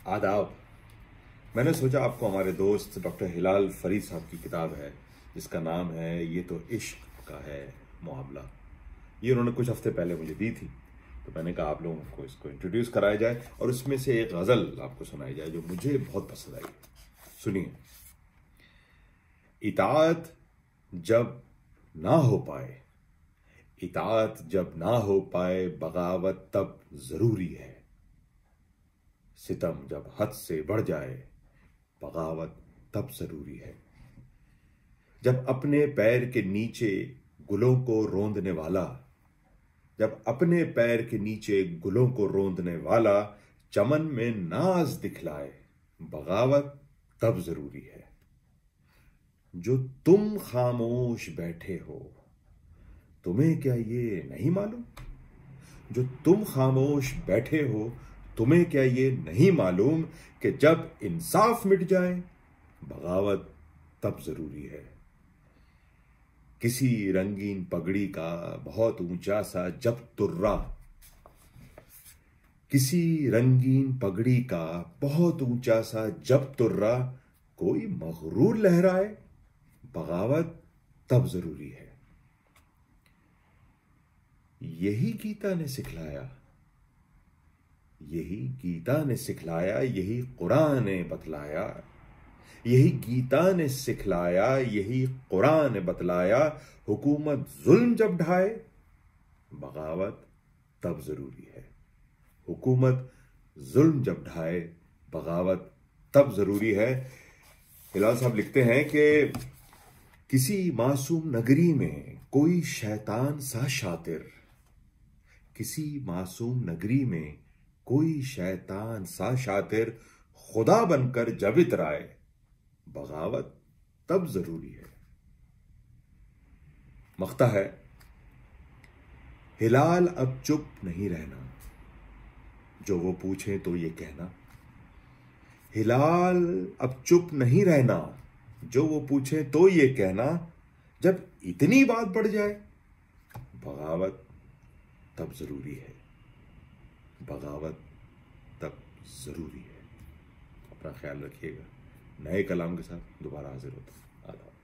आदाब। मैंने सोचा आपको हमारे दोस्त डॉक्टर हिलाल फरीद साहब की किताब है जिसका नाम है ये तो इश्क का है मुआमला। ये उन्होंने कुछ हफ्ते पहले मुझे दी थी, तो मैंने कहा आप लोगों को इसको इंट्रोड्यूस कराया जाए और उसमें से एक गज़ल आपको सुनाई जाए जो मुझे बहुत पसंद आई। सुनिए। इताअत जब ना हो पाए, इताअत जब ना हो पाए, बगावत तब जरूरी है। सितम जब हद से बढ़ जाए, बगावत तब जरूरी है। जब अपने पैर के नीचे गुलों को रोंदने वाला, जब अपने पैर के नीचे गुलों को रोंदने वाला चमन में नाज दिखलाए, बगावत तब जरूरी है। जो तुम खामोश बैठे हो, तुम्हें क्या ये नहीं मालूम? जो तुम खामोश बैठे हो, तुम्हें क्या ये नहीं मालूम कि जब इंसाफ मिट जाए, बगावत तब जरूरी है। किसी रंगीन पगड़ी का बहुत ऊंचा सा जब तुर्रा, किसी रंगीन पगड़ी का बहुत ऊंचा सा जब तुर्रा कोई मगरूर लहराए, बगावत तब जरूरी है। यही गीता ने सिखलाया, यही गीता ने सिखलाया, यही कुरान ने बतलाया, यही गीता ने सिखलाया, यही कुरान ने बतलाया। हुकूमत जुल्म जब ढाए, बगावत तब जरूरी है। हुकूमत जुल्म जब ढाए, बगावत तब जरूरी है। हिलाल साहब लिखते हैं कि किसी मासूम नगरी में कोई शैतान सा शातिर, किसी मासूम नगरी में कोई शैतान सा शातिर खुदा बनकर जब इतराए, बगावत तब जरूरी है। मख्ता है, हिलाल अब चुप नहीं रहना, जो वो पूछे तो ये कहना। हिलाल अब चुप नहीं रहना, जो वो पूछे तो ये कहना। जब इतनी बात बढ़ जाए, बगावत तब जरूरी है। बगावत तब जरूरी है। अपना ख्याल रखिएगा। नए कलाम के साथ दोबारा हाजिर होता हूं। आदाब।